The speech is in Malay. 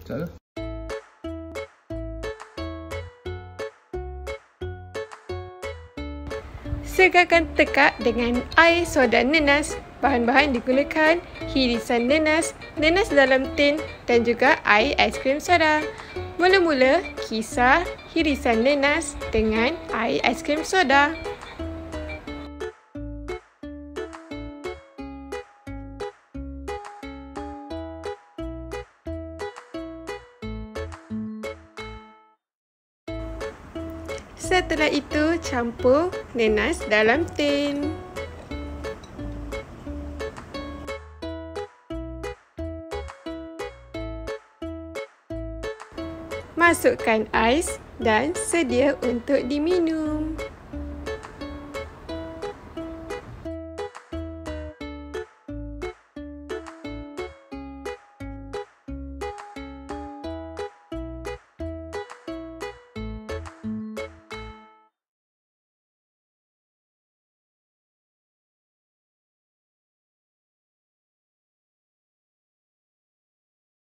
Salah. Segarkan tekak dengan air soda nenas. Bahan-bahan digunakan hirisan nenas, nenas dalam tin dan juga air aiskrim soda. Mula-mula, kisar hirisan nenas dengan air aiskrim soda. Setelah itu, campur nenas dalam tin. Masukkan ais dan sedia untuk diminum.